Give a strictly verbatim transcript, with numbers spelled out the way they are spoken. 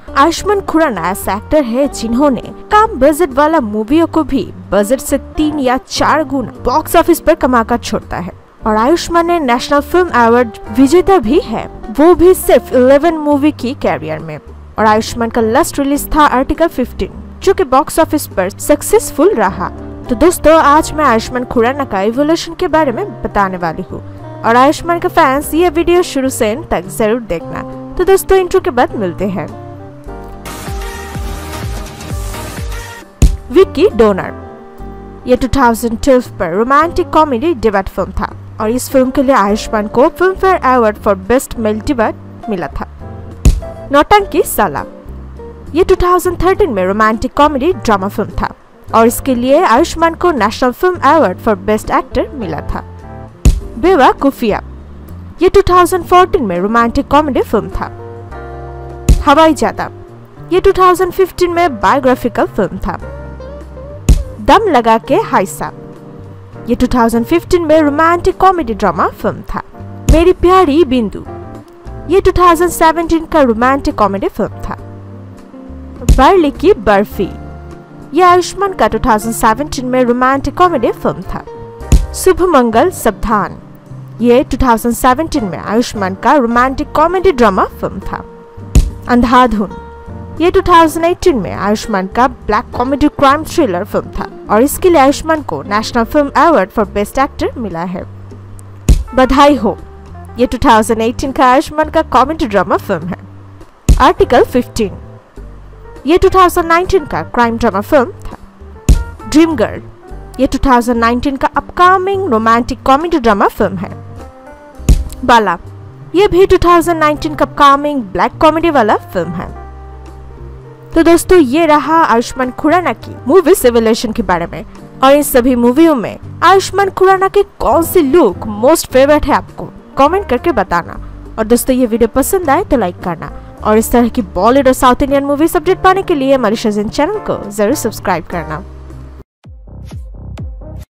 आयुष्मान खुराना ऐसा एक्टर है जिन्होंने कम बजट वाला मूवियों को भी बजट से तीन या चार गुना बॉक्स ऑफिस पर कमाकर छोड़ता है। और आयुष्मान ने नेशनल फिल्म अवार्ड विजेता भी है, वो भी सिर्फ ग्यारह मूवी की कैरियर में। और आयुष्मान का लास्ट रिलीज था आर्टिकल पंद्रह, जो कि बॉक्स ऑफिस पर सक्सेसफुल रहा। तो दोस्तों, आज मैं आयुष्मान खुराना का इवोल्यूशन के बारे में बताने वाली हूँ और आयुष्मान के फैंस ये वीडियो शुरू से एंड तक जरूर देखना। तो दोस्तों, इंट्रो के बाद मिलते हैं। विक्की डोनर, ये दो हज़ार बारह पर रोमांटिक कॉमेडी डिबेट फिल्म था और इस फिल्म के लिए आयुष्मान को Filmfare award for best male debut मिला था। नौटंकी साला, ये दो हज़ार तेरह में रोमांटिक कॉमेडी ड्रामा फिल्म था और इसके लिए आयुष्मान को national film award for best actor मिला था। बेवकूफिया, ये दो हज़ार चौदह में रोमांटिक कॉमेडी फिल्म था। हवाई जादा, ये दो हज़ार पंद्रह में बायोग्राफिकल फिल्म था। दम लगा के हाय साहब, ये दो हज़ार पंद्रह में रोमांटिक कॉमेडी ड्रामा फिल्म था। मेरी प्यारी बिंदु, ये दो हज़ार सत्रह का रोमांटिक कॉमेडी फिल्म था। बर्ली की बर्फी, यह आयुष्मान का दो हज़ार सत्रह में रोमांटिक कॉमेडी फिल्म था। शुभ मंगल सावधान, ये दो हज़ार सत्रह में आयुष्मान का रोमांटिक कॉमेडी ड्रामा फिल्म था। अंधाधुन, ये दो हज़ार अठारह में आयुष्मान का black comedy crime thriller film था और इसके लिए आयुष्मान को national film award for best actor मिला है। बधाई हो, ये दो हज़ार अठारह का आयुष्मान का कॉमेडी ड्रामा फिल्म है। आर्टिकल पंद्रह, ये दो हज़ार उन्नीस का क्राइम ड्रामा फिल्म था। ड्रीम गर्ल, ये दो हज़ार उन्नीस का upcoming romantic comedy drama film है। बाला, ये भी दो हज़ार उन्नीस का अपकमिंग ब्लैक कॉमेडी वाला फिल्म है। तो दोस्तों, ये रहा आयुष्मान खुराना की मूवी इवोल्यूशन के बारे में। और इन सभी मूवियों में आयुष्मान खुराना के कौन सी लुक मोस्ट फेवरेट है आपको कमेंट करके बताना। और दोस्तों, ये वीडियो पसंद आए तो लाइक करना और इस तरह की बॉलीवुड और साउथ इंडियन मूवीज अपडेट पाने के लिए हमारे चैनल को जरूर सब्सक्राइब करना।